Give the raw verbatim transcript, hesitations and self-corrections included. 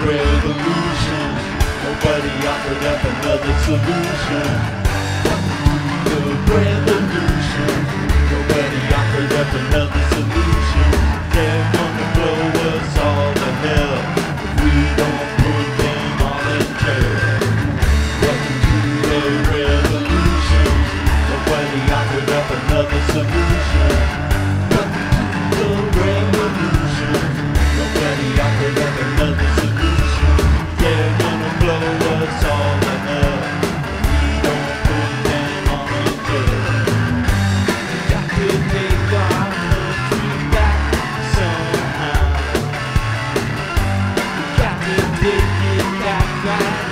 revolution. Nobody offered up another solution. The revolution. Nobody offered up another solution. They're gonna blow us all to hell if we don't put them all in jail. Welcome to the revolution. Nobody offered up another solution. Welcome to the revolution. Nobody offered up another solution. They're gonna blow us all to hell if we don't put them all in jail. We got to take our country back somehow. We got to take it back right